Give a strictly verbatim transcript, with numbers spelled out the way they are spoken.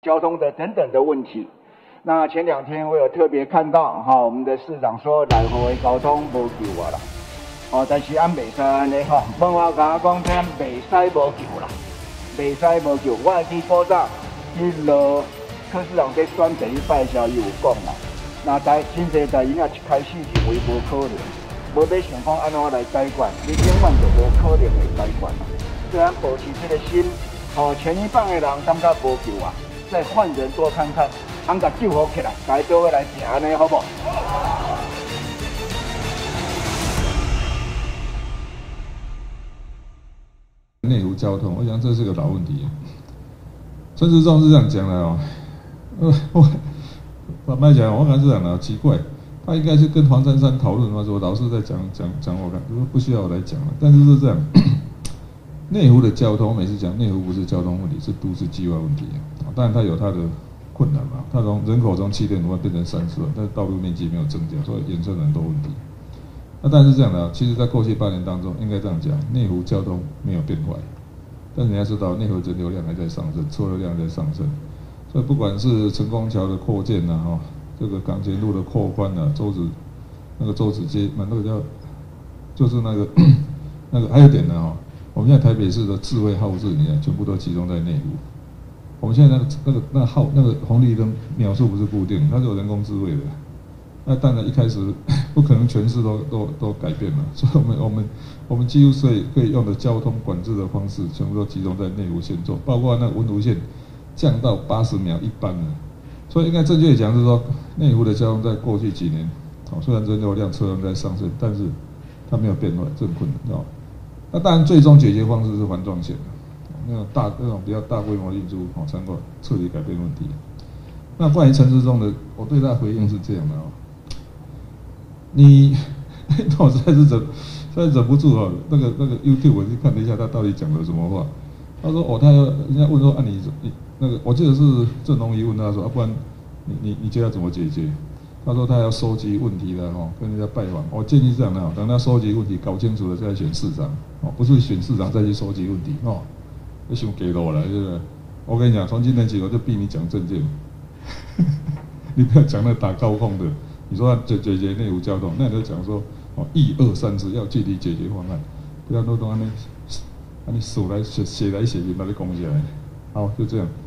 交通的等等的问题。那前两天我有特别看到哈，我们的市长说来回的交通无救啊啦，哦，但是俺袂使安尼吼，问我甲我讲，咱袂使无救啦，袂使无救。我会记古早去落柯市长在选第一摆时候，伊有讲啦，那代真侪代志啊，一开始认为无可能，无要想讲安怎来解决，你永远就无可能会解决啦。虽然保持这个心，哦，前一棒的人感觉无救啊，再换人多看看。俺甲救好起来，大家做伙来行安尼，好不好？ 内湖交通，我想这是个老问题。陈时中是这样讲的哦，呃，我坦白讲，我感觉是这样的，奇怪，他应该是跟黄珊珊讨论嘛，说老师在讲讲讲，我看不需要我来讲了，但是是这样。内湖的交通，我每次讲内湖不是交通问题，是都市计划问题啊。当然它有它的困难嘛，它从人口从七点五万变成三十万，但是道路面积没有增加，所以衍生了很多问题。那但是这样的，其实在过去八年当中，应该这样讲，内湖交通没有变坏，但你要知道，内湖人流量还在上升，车流量在上升，所以不管是成功桥的扩建呐，哈，这个港前路的扩宽呐，周子那个周子街，那个叫就是那个那个还有一点呢，哈，我们现在台北市的智慧号志里面，全部都集中在内湖。我们现在那个那个那个号那个红绿灯秒数不是固定，它是有人工智慧的。那当然一开始不可能全市都都都改变了，所以我们我们我们几乎可以可以用的交通管制的方式，全部都集中在内湖线做，包括那个文湖线降到八十秒一班了。所以应该正确讲是说，内湖的交通在过去几年，哦，虽然人流量车辆在上升，但是它没有变坏，这很困难，哦。那当然最终解决方式是环状线。那种大那种比较大规模的运输，哦，才能够彻底改变问题。那关于陈时中的，我对他的回应是这样的哦，你，我实在是忍，实在忍不住哦。那个那个 YouTube 我去看了一下，他到底讲了什么话。他说哦，他要人家问说啊你你那个，我记得是郑荣仪问他说啊，不然你你你觉得要怎么解决？他说他要收集问题的哈，跟人家拜访。我建议这样的，等他收集问题搞清楚了再选市长，哦，不是选市长再去收集问题哦。你想给了我了，对不对？我跟你讲，从今天起我就逼你讲政见，你不要讲那打高空的。你说要解解决内湖交通，那你就讲说哦，一二三四要具体解决方案，不要都都安尼，安尼手来写写来写去把它攻起来。好，就这样。